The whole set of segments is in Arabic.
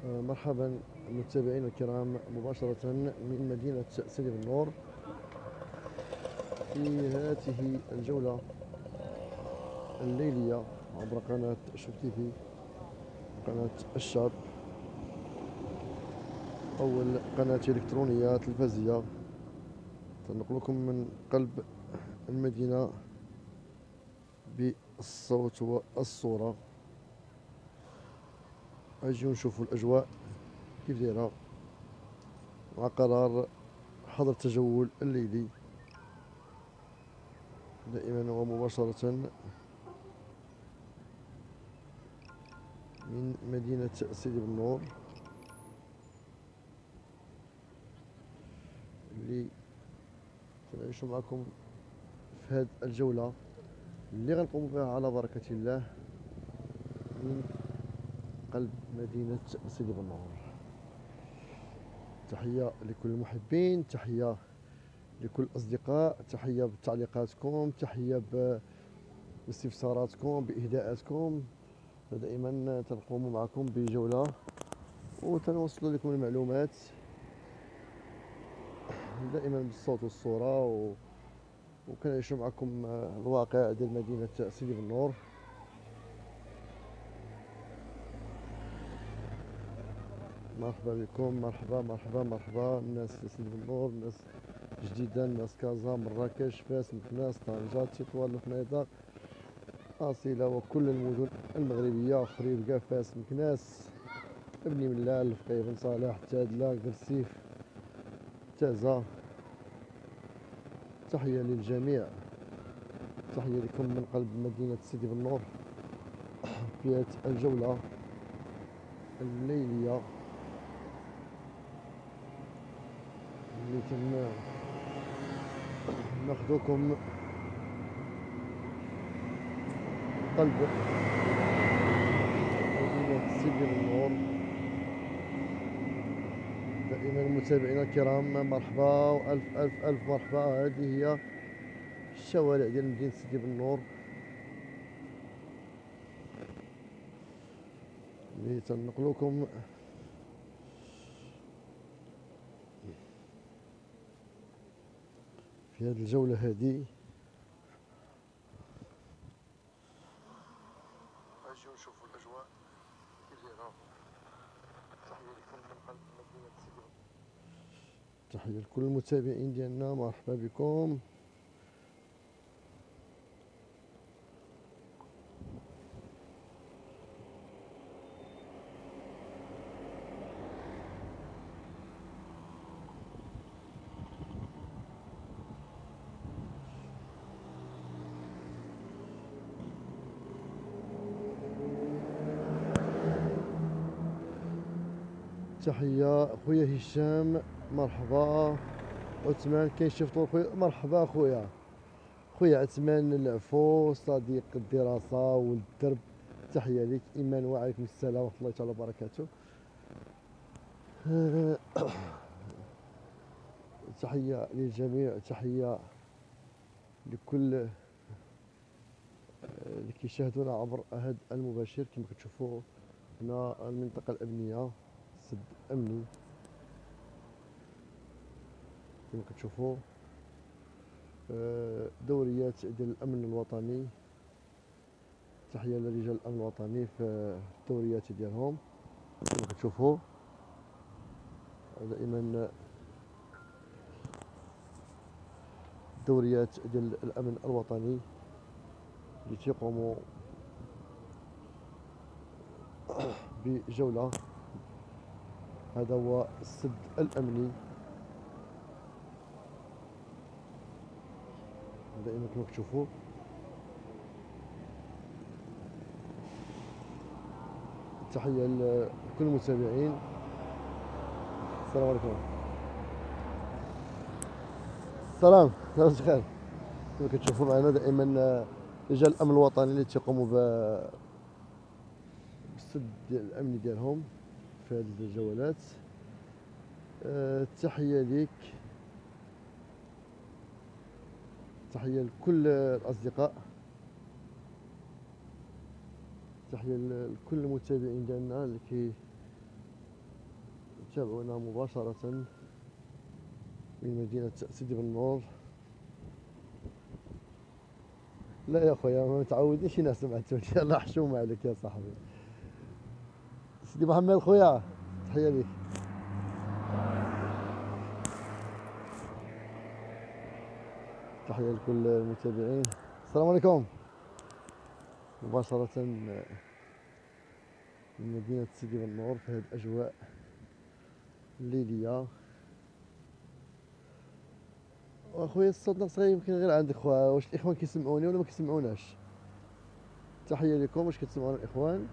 مرحبا متابعينا الكرام، مباشرة من مدينة سيدي بنور في هذه الجولة الليلية عبر قناة شوف تيفي، قناة الشاب، أول قناة إلكترونية تلفزية تنقلكم من قلب المدينة بالصوت والصورة. أجيو نشوفوا الأجواء كيف دايرة مع قرار حظر التجول الليلي دائما ومباشرة من مدينة سيدي بنور، اللي سنعيش معكم في هذه الجولة اللي غنقوم بها على بركة الله من قلب مدينة سيدي بنور. تحية لكل المحبين، تحية لكل الأصدقاء، تحية بتعليقاتكم، تحية باستفساراتكم، بإهداءاتكم. دائما تنقوم معكم بجولة وتنوصل لكم المعلومات دائما بالصوت والصورة، وكنعيش معكم الواقع ديال مدينة سيدي بنور. مرحبا بكم، مرحبا مرحبا مرحبا الناس في سيدي بنور، الناس جديدة، الناس كازا، مراكش، فاس، مكناس، طنجة، تطوان، الفنيدق، أصيلة وكل المدن المغربية، خريبكا، فاس، مكناس، ابن ملال، الفقيه بن صالح، تادلة، قرسيف، تازة. تحية للجميع، تحية لكم من قلب مدينة سيدي بنور في هذه الجولة الليلية اللي ناخذكم قلب مدينة سيدي بنور. دائما متابعينا الكرام، مرحبا والف الف الف مرحبا. هذه هي الشوارع ديال مدينة سيدي بنور اللي تنقلكم في هذه الجولة. هذه اجيو نشوفوا الاجواء كيف دايره. تحية لكم من قلب مدينة سيدي بنور، تحية لكل المتابعين ديالنا، مرحبا بكم. تحية خويا هشام، مرحبا. عثمان كاين شي فطور خويا؟ مرحبا خويا، خويا عثمان العفو، صديق الدراسة والدرب. تحية لك إيمان، وعليكم السلام ورحمة الله تعالى وبركاته. تحية للجميع، تحية لكل اللي كيشاهدونا عبر هذا المباشر. كما كتشوفوا هنا المنطقة الأمنية، سد أمني كما كتشوفوا. دوريات ديال الأمن الوطني، تحية لرجال الأمن الوطني في الدوريات ديالهم كما كتشوفوا. دائما دوريات ديال الأمن الوطني اللي تيقوموا بجولة. هذا هو السد الأمني دائما كما كتشوفوا. تحية لكل المتابعين، السلام عليكم. السلام خير. كما كتشوفوا معنا دائما رجال الأمن الوطني اللي تيقوموا بالسد ديال الأمني ديالهم في هذه الجولات. تحية ليك، تحية لكل الأصدقاء، تحية لكل المتابعين ديالنا اللي تابعونا مباشرة من مدينة سيدي بنور. لا يا خويا ما متعودينش ناس سمعتوني. الله حشومة عليك يا صاحبي. سيدي محمد خويا تحية ليك. تحية لكل المتابعين. السلام عليكم. مباشرة من مدينة سيدي بنور في هذه الأجواء الليلية. واخويا الصوت ناقص غير يمكن غير عندك خويا. واش الإخوان كيسمعوني ولا ما كيسمعوناش؟ تحية لكم. واش كتسمعونا الإخوان؟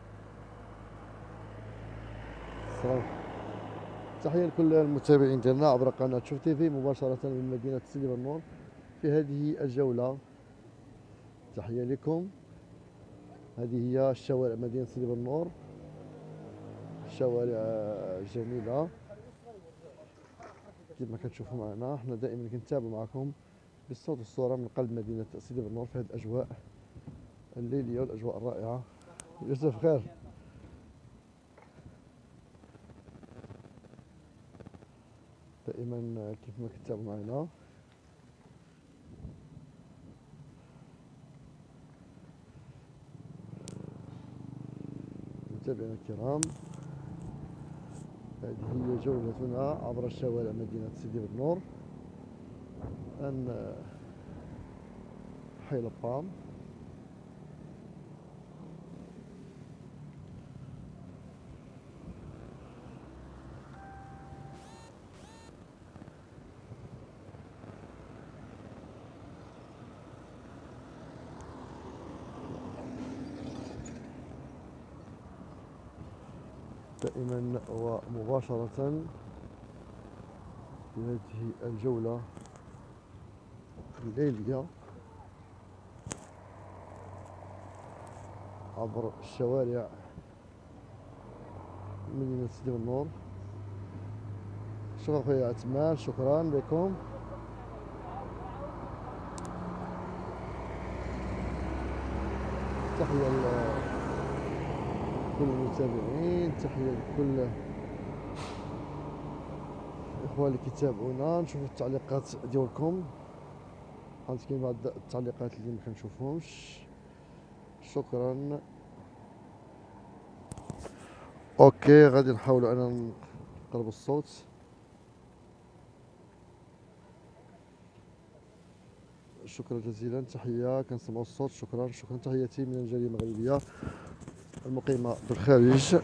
السلام. تحية لكل المتابعين ديالنا عبر قناة شوف تيفي مباشرة من مدينة سيدي بنور في هذه الجولة. تحية لكم. هذه هي الشوارع مدينة سيدي بنور، شوارع جميلة كما كتشوفوا معنا. احنا دائما كنتابعوا معكم بالصوت والصورة من قلب مدينة سيدي بنور في هذه الأجواء الليلية والأجواء الرائعة. يوسف خير. دائما كيف ما كتابعوا معنا. متابعينا الكرام، هذه هي جولتنا عبر الشوارع مدينة سيدي بنور الآن حي لبام. دائما ومباشرة في هذه الجولة الليلية عبر الشوارع مدينة سيدي بنور. شكرا خويا عثمان، شكرا لكم. تحية لكل المتابعين، تحية لكل الإخوان اللي كيتابعونا. نشوفوا التعليقات ديالكم، حيت كاين بعض التعليقات اللي ما كنشوفهمش. شكرا. اوكي غادي نحاولوا انا نقرب الصوت. شكرا جزيلا. تحية كنسمعوا الصوت. شكرا شكرا. تحياتي من الجالية المغربية المقيمة بالخارج.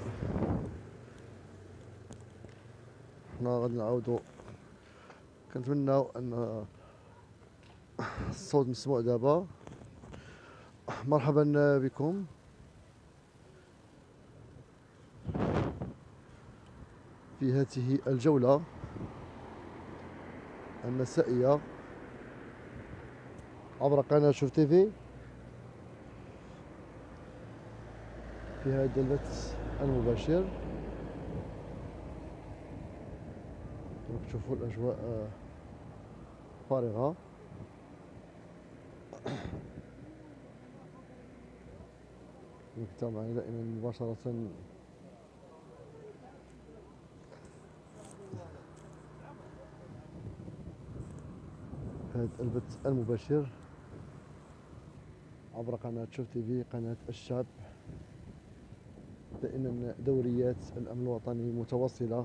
حنا غادي نعاودوا كنتمناو ان الصوت مسموع دابا. مرحبا بكم في هذه الجولة المسائية عبر قناة شوف تيفي في هذا البث المباشر. كما تشوفوا الأجواء فارغة. نتابع معنا دائما مباشرة هذا البث المباشر عبر قناة شوف تيفي، قناة الشعب. دائما دوريات الأمن الوطني متواصلة.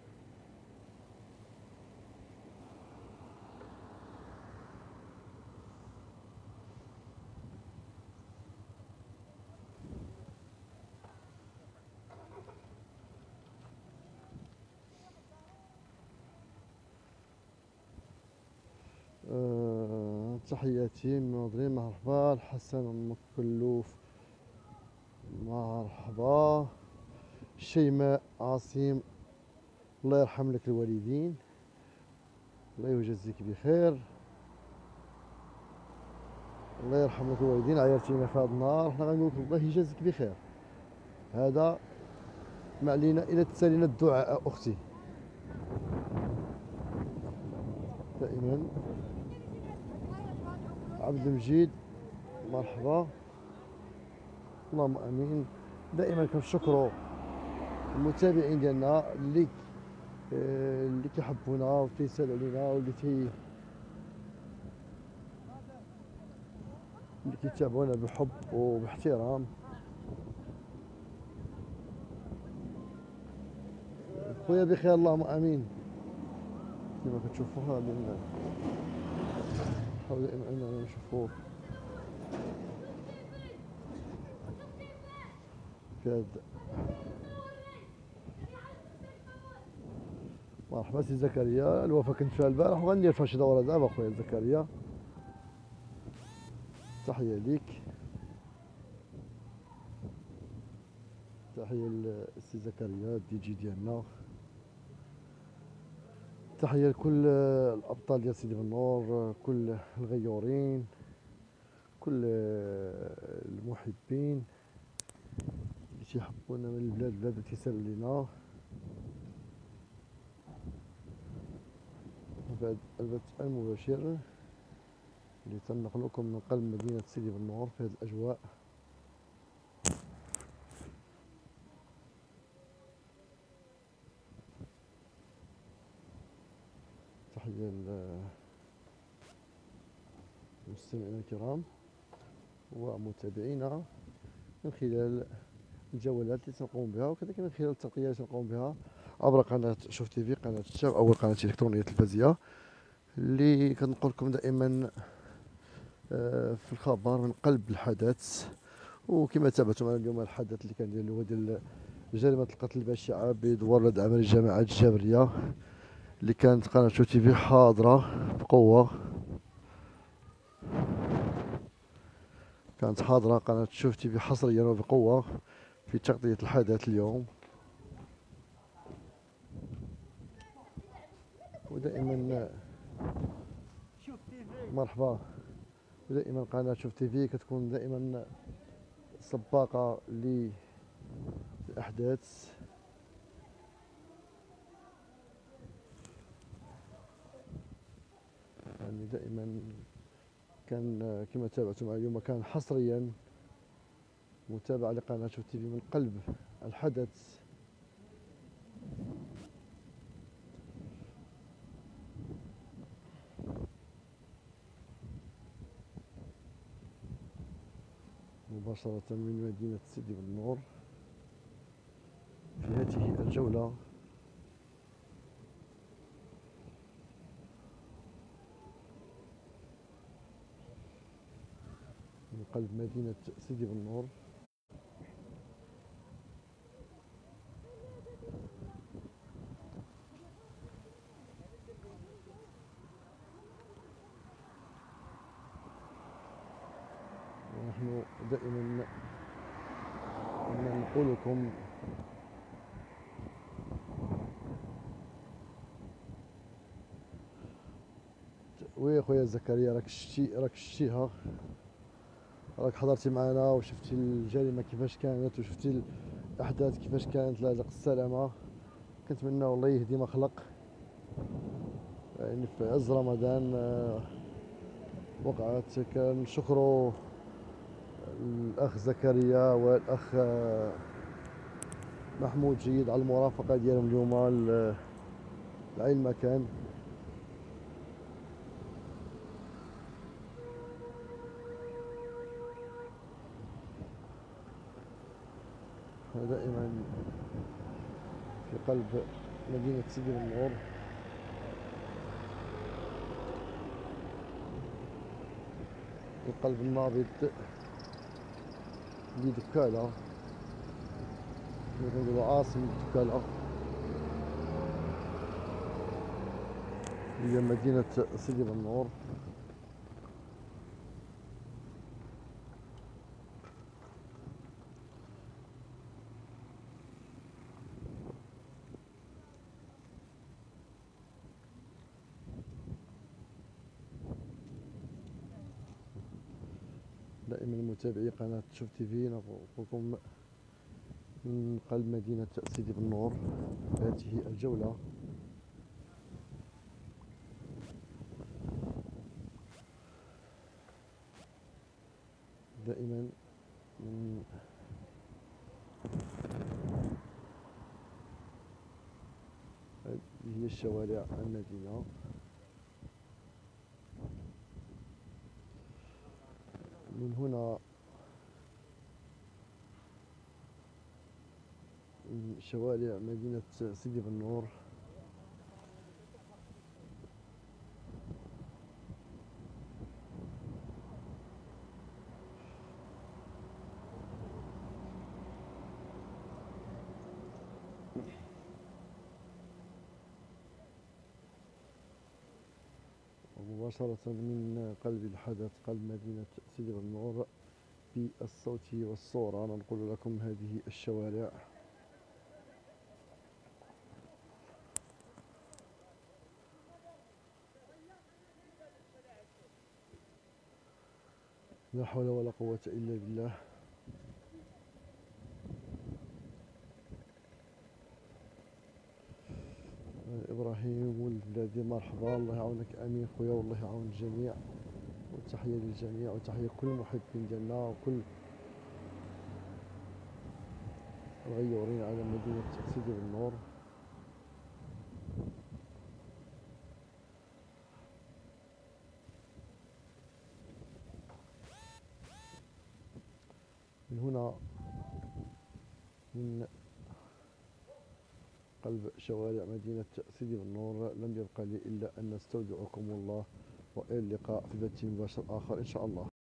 تحياتي من المناظرين. مرحبا. الحسن مكلوف مرحبا. شيماء عاصم الله يرحم لك الوالدين، الله يجازيك بخير. الله يرحم لك الوالدين. عيرتينا في هذا النهار، حنا غنقول لك الله يجازيك بخير. هذا ما علينا الا تسالينا الدعاء اختي. دائما عبد المجيد مرحبا. اللهم امين. دائما كنشكروا المتابعين ديالنا اللي اللي كيحبونا وتيسالوا علينا اللي كيتابعونا بحب وباحترام. خويا بخير اللهم امين. كما كتشوفوا هذا نحاول اننا نشوفوا في هذا. مرحبا سي زكريا، الوفا كنت فيها البارح وغندير فيها شي دوره دابا خويا زكريا. تحيه ليك، تحيه للسي زكريا الدي جي ديالنا، تحيه لكل الابطال ديال سيدي بنور، كل الغيورين، كل المحبين اللي تيحبونا من البلاد وتيسالوا لينا في هذا البث المباشر اللي تنقلكم من قلب مدينة سيدي بنور في هذه الأجواء. تحية للمستمعين الكرام ومتابعينا من خلال الجولات اللي تنقوم بها، وكذلك من خلال التغطية اللي تنقوم بها عبر قناة شوف تي في، قناة الشاب، أول قناة إلكترونية تلفزية اللي كنقول لكم دائما في الخبر من قلب الحدث. وكما تابعتم معنا اليوم الحدث اللي كان ديال هو ديال جريمة القتل البشعة بدوار ولاد عمل الجماعة الجابرية اللي كانت قناة شوف تي في حاضرة بقوة. كانت حاضرة قناة شوف تي في حصريا وبقوة في تغطية الحدث اليوم. ودائما مرحبا، ودائما قناة شوف تي في كتكون دائما سباقة للأحداث. يعني دائما كان كما تابعتم اليوم كان حصريا متابعة لقناة شوف تي في من قلب الحدث. مباشرة من مدينة سيدي بنور في هذه الجولة من قلب مدينة سيدي بنور. ونحن دائما نقول لكم وي خويا زكريا، راك شتيها، راك حضرتي معنا وشفتي الجريمة كيفاش كانت وشفتي الأحداث كيفاش كانت. لا السلامة، كنتمنى والله يهدي ما خلق. يعني في عز رمضان وقعت. كنشكروا الأخ زكريا والأخ محمود جيد على المرافقة ديالهم اليوم لأي مكان. دائما في قلب مدينة سيدي بنور. القلب النابض لدكالة، نقولوا عاصمة دكالة هي مدينة سيدي بنور. دائما متابعي قناة شوف تي في نقول لكم من قلب مدينة سيدي بنور هذه الجولة. دائما من هي الشوارع المدينة. من هنا من شوارع مدينة سيدي بنور. ومباشرة من قلب الحدث، قلب مدينة سيدي بنور، بالصوت والصورة ننقل لكم هذه الشوارع. لا حول ولا قوة إلا بالله. إبراهيم والبلادي، مرحبا، الله يعاونك أمين خويا، والله يعاون الجميع، وتحية للجميع، وتحية كل المحبين ديالنا وكل الغيورين على مدينة سيدي بنور. من هنا من قلب شوارع مدينة سيدي بنور لم يبقى لي إلا أن نستودعكم الله، وإلى اللقاء في بث مباشر آخر إن شاء الله.